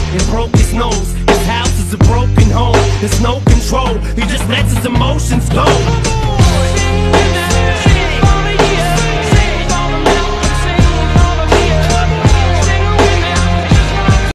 and broke his nose. His house is a broken home. There's no control. He just lets his emotions go.